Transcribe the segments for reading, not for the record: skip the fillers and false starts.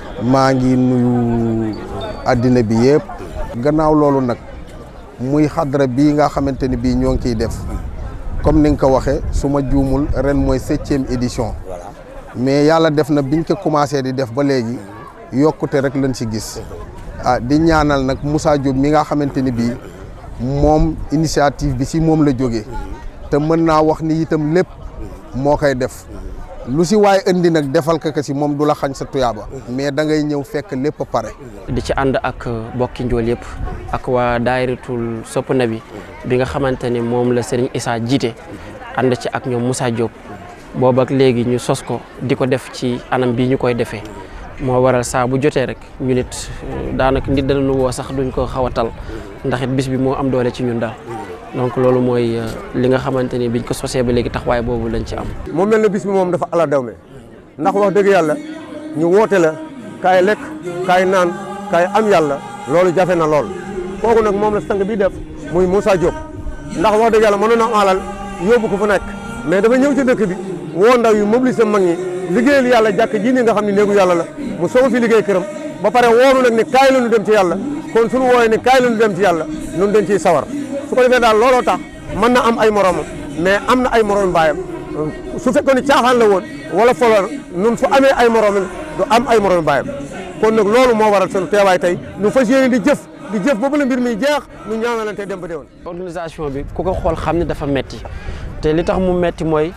maa ngi nuyu àddina bi yëpp. gannaaw loolu nag muy xadra bii nga xamante ni bii ñoo ngi ciy def comme ni nga ko waxee su ma juumul ren mooy 7e édition mais yàlla def na biñ ko commencé di def ba léegi yokkute rek lañ ci gis di ñaanal nag Moussa Diop mi nga xamante ni bii moom initiative bi ci moom la jógee te mën naa wax ni itam lépp moo koy def lu si waaye indi nag defal ko ci moom du la xañ sa tuyaaba mais da ngay ñëw fekk lépp pare. di ci ànd ak bokki njool yëpp ak waa daayiratul Sopp Nabi bi nga xamante ni moom la Serigne Issa jiite ànd ci ak ñoom Moussa Diop boobu ak léegi ñu sos ko di ko def ci anam bii ñu koy defee moo waral saa bu jotee rek ñu nit daanaka nit dana nu woo sax duñ ko xaw a tal ndax it bis bi moo am doole ci ñun daal. donc loolu mooy li nga xamante ni biñ ko sosee ba léegi taxawaay boobu lañ ci am. moo mel ne bis bi moom dafa ala dawme ndax wax dëgg yàlla ñu woote la kaay lekk kaay naan kaay am yàlla loolu jafe na lool kooku nag moom la sang bi def muy Moussa Diop ndax wax dëgg yàlla mënoon na alal yóbbu ko fu nekk mais dafa ñëw ci dëkk bi woo ndaw yu mobiliser mag ñi liggéeyal yàlla jàkk ji ni nga xam ne néegu yàlla la mu soog fi liggéey këram ba pare woonu nag ni kaay la ñu dem ci yàlla kon suñu wooyee ni kaay la ñu dem ci yàlla ñun dañ ciy sawar su ko defee daal looloo tax mën na am ay moromam mais am na ay morom baayam su fekkoon ni caaxaan la woon wala folor nun su amee ay moromam du am ay morom baayam kon nag loolu moo waral sunu teewaay tey ñu fas yéene di jëf boobu la mbir mi jeex ñu ñaanalante dem ba déwén. organisation bi ku ko xool xam ne dafa metti te li tax mu metti mooy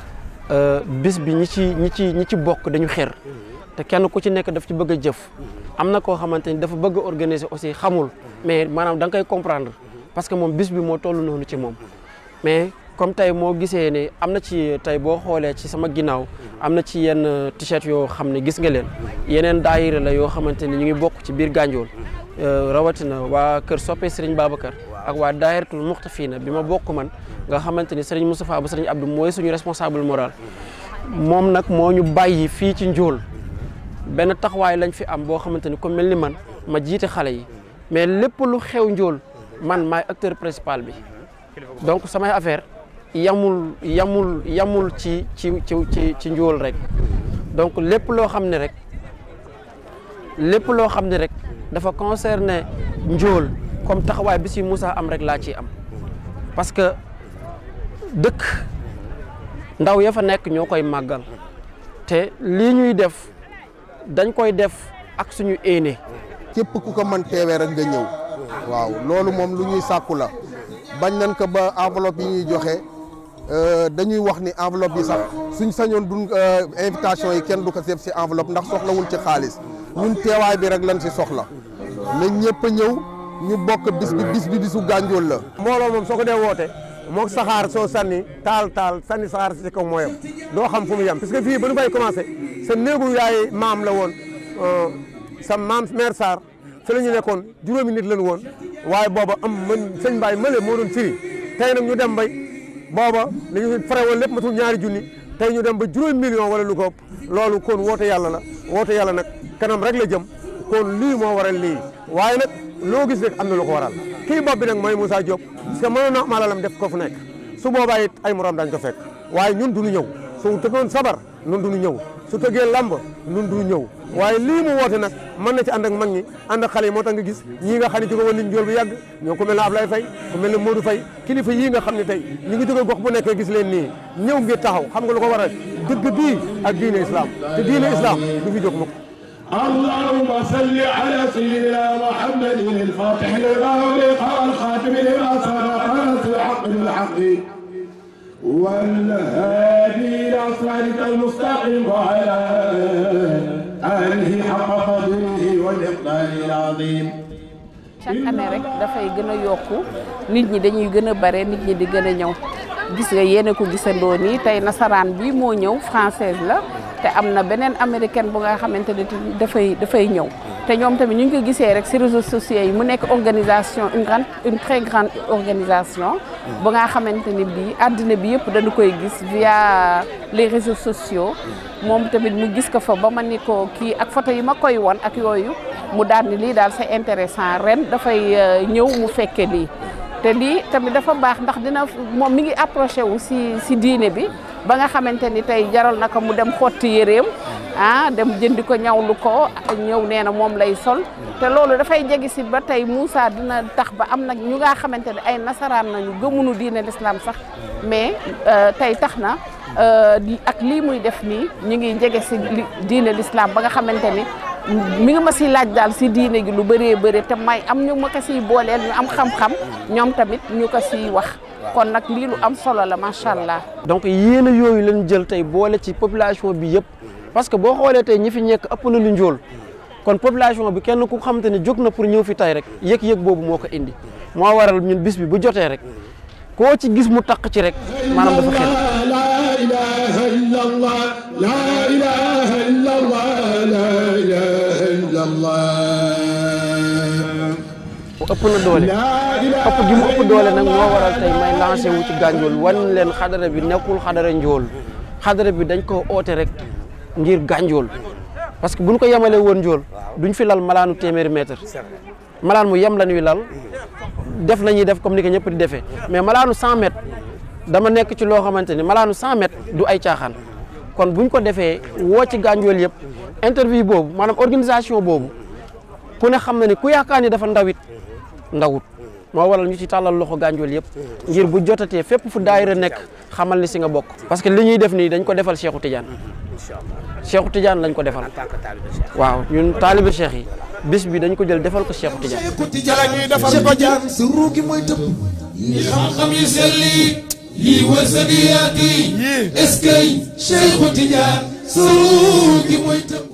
bis bi ñi ci bokk dañu xër te kenn ku ci nekk daf ci bëgg a jëf am na koo xamante ni dafa bëgg a organiser aussi xamul mais maanaam da nga koy comprendre. parce que moom bis bi moo toll noonu ci moom mais comme tey moo gisee ne am na ci tey boo xoolee ci sama ginnaaw am na ci yenn t-shirt yoo xam ne gis nga leen yeneen daayira la yoo xamante ni ñu ngi bokk ci biir Gandiol rawatina waa kër soppe Serigne Babacar ak waa daayiratul Muxtafina bi ma bokk man nga xamante ni Serigne Moustapha ba Serigne Abdou mooy suñu responsable moral moom nag moo ñu bàyyi fii ci Ndiol benn taxawaay lañ fi am boo xamante ni comme mel ni man ma jiite xale yi mais lépp lu xew Ndiol man maay acteur principal bi donc samay affaire yamul ci Ndiol rek donc lépp loo xam ne rek dafa concerné Ndiol comme taxawaay bi si Moussa am rek laa ciy am parce que dëkk ndaw ya fa nekk ñoo koy màggal te lii ñuy def dañ koy def ak suñu éene. képp ku ko mën teewee rek nga ñëw. waaw loolu moom lu ñuy sàkku la bañ nañ ko ba enveloppe yi ñuy joxe dañuy wax ni enveloppe yi sax suñ sañoon duñ invitation yi kenn du ko def si enveloppe ndax soxlawul ci xaalis ñun teewaay bi rek lañ si soxla na ñëpp a ñëw ñu bokk bis bi bisu Gandiol la. mbooloo moom soo ko dee woote moog saxaar soo sànni taal sànni saxaar si kaw mooyam doo xam fu mu yem parce que fii ba nu bay commencé sa néegu yaay maam la woon sa maam mère Sarr fi la ñu nekkoon juróomi nit lañu woon waaye booba am sëñ Baye Mële moo doon firi tey nag ñu dem bay booba li ñu fare woon lépp matul 2 junni tey ñu dem ba 8 millions wala lu ko ëpp loolu kon woote yàlla la woote yàlla nag kanam rek la jëm kon lii moo waral lii waaye nag loo gis rek am na lu ko waral kii bopp bi nag mooy Moussa Diop parce que mënoon na am alalam def ko fu nekk su boobaa it ay morom dañ ko fekk waaye ñun duñu ñëw su tëggoon sabar ñun duñu ñëw su tëggee lamb ñun duñu ñëw waaye lii mu woote nag mën na ci ànd ak mag ñi ànd ak xale yi moo tax nga gis ñii nga xam ne jóge woon nañ Ndiol bu yàgg ñoo ko mel ne Ablaye Faye ku mel ne Modou Faye kilifa yii nga xam ne tey ñu ngi jóge gox bu nekk gis leen nii ñëw ngir taxaw xam nga lu ko waral dëgg bii ak diine islam te diine islam du fi jóg mukk اللهم صل على سيدنا محمد الفاتح لما أغلق والخاتم لما سبق نصر الحق بالحق والهادي إلى صراطك المستقيم وعلى آله حق قدره والإقدار العظيم. chaque année rek dafay gën a yokku nit ñi dañuy gën a bare nit ñi di gën a ñëw gis nga yéen a ko gisandoo nii tey nasaraan bi moo ñëw française la. te am na beneen américaine bu nga xamante ne dafay ñëw te ñoom tamit ñu ngi ko gisee rek ci réseaux sociaux yi mu nekk organisation une très grande organisation bu nga xamante ni bii àddina bi yëpp dañu koy gis via les réseaux sociaux moom tamit mu gis ko fa ba ma ni ko kii ak photo yi ma koy won ak yooyu mu daal ni lii daal c'est intéressant ren dafay ñëw mu fekke lii te lii tamit dafa baax ndax dina moom mi ngi approché wu ci diine bi ba nga xamante ni tey jaral na ko mu dem xotti yéreem dem jëndi ko ñawlu ko ñëw nee na moom lay sol te loolu dafay jegi si ba tey Moussa dina tax ba am nag ñu nga xamante ne ay nasaraan nañu gëmunu diine l'islam sax mais tey tax na ak lii muy def nii ñu ngi jege si diine l'islam ba nga xamante ni mi ngi ma si laaj daal si diine gi lu bëree bëri te may am ñu ma ko siy booleel ñu am xam-xam ñoom tamit ñu ko siy wax kon nag lii lu am solo la macha allah. donc yéen a yooyu leen jël tey boole ci population bi yëpp parce que boo xoolee tey ñi fi nekk ëpp na lu njool kon population bi kenn ku xamante ne jóg na pour ñëw fi tey rek yëg-yëg boobu moo ko indi moo waral ñun bis bi bu jotee rek koo ci gis mu taq ci rek maanaam dafa xel. لا إله إلا الله لا إله إلا الله لا إله إلا الله ëpp na doole ëpp gi mu ëpp doole nag moo waral tey may lancé wu ci Gandiol wan leen xadara bi nekkul xadara njool xadara bi dañ ko oote rek ngir Gandiol parce que buñ ko yemalee woon njool duñ fi lal malaanu téeméeri mètre malaan mu yem la ñuy lal def la ñuy def comme ni ko ñëpp di defee mais malaanu 100 mètres dama nekk ci loo xamante ni malaanu 100 mètres du ay caaxaan kon buñ ko defee woo ci Gandiol yëpp interview boobu maanaam organisation boobu ku ne xam na ni ku yaakaar ni dafa ndawit ndawut moo waral ñu ci tàllal loxo Gandiol yëpp ngir bu jotatee fépp fu daayira nekk xamal ni si nga bokk parce que li ñuy def nii dañ ko defal Cheikhou Tidiane Cheikhou Tidiane lañ ko defal waaw ñun taalibe Cheikh yi bis bi dañ ko jël defal ko Cheikhou Tidiane ñuy defal ko jaan su ruugi mooy tëb yi xam-xam yi selli yi wërsëg yi est-ce que Cheikhou Tidiane su ruugi mooy tëb